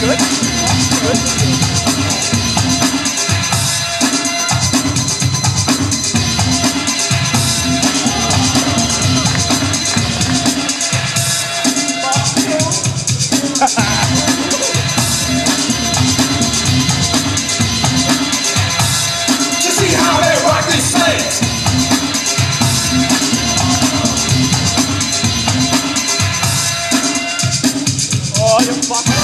Good. Good. You see how they rock these things? Oh, you're fucking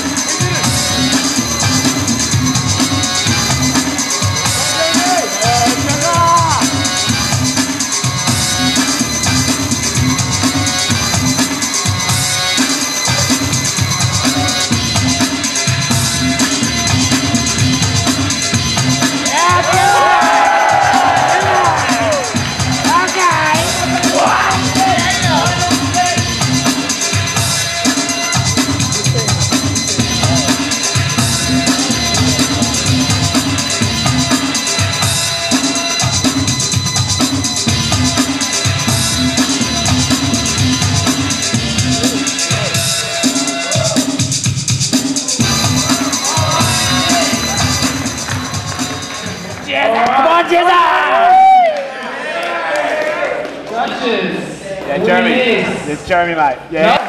Come on, Jesus! Judges. Yeah, Jeremy. It's Jeremy, mate. Yeah.